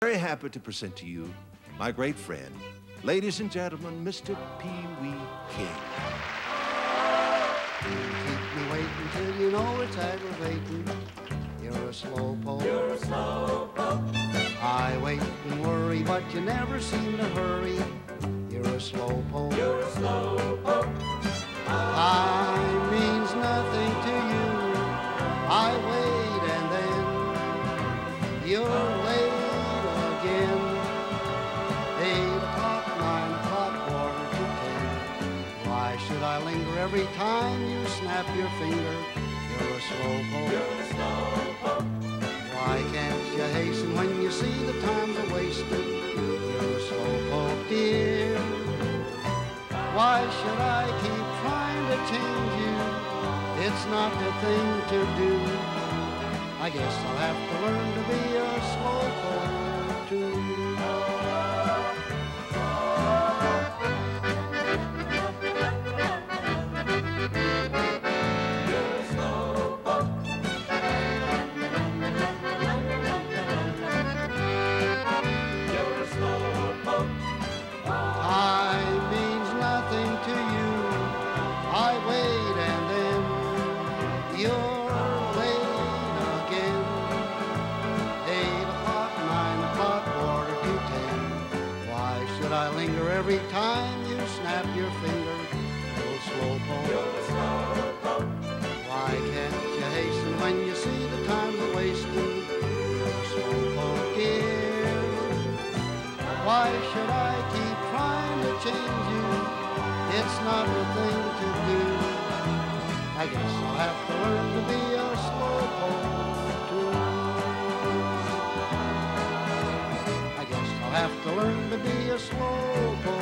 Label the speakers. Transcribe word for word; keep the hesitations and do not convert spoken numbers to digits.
Speaker 1: Very happy to present to you my great friend, ladies and gentlemen, Mister Pee Wee King.
Speaker 2: Keep me waiting till you know it's aggravating. You're a slowpoke.
Speaker 3: You're a slowpoke.
Speaker 2: I wait and worry, but you never seem to hurry. You're a slowpoke.
Speaker 3: You're a slowpoke.
Speaker 2: Time means nothing to you. I wait and then you're late again. Eight o'clock, nine o'clock, quarter to ten. Why should I linger every time you snap your finger? You're a slowpoke.
Speaker 3: You're a slowpoke.
Speaker 2: Why can't you hasten when you see the time's a wasted? You're a slowpoke, dear. Why should I keep trying to change you? It's not the thing to do. I guess I'll have to learn to be a slowpoke too. Time means nothing to you. I wait and then you're late again. Eight o'clock, nine o'clock, quarter to ten. Why should I linger every time you snap your finger? You're a slowpoke.
Speaker 3: You're a slowpoke.
Speaker 2: Why can't you hasten when you see the time's a wasting? You're a slowpoke, dear. Why should I keep trying to change you? It's not the thing to do. I guess I'll have to learn to be a slowpoke too. I guess I'll have to learn to be a slowpoke.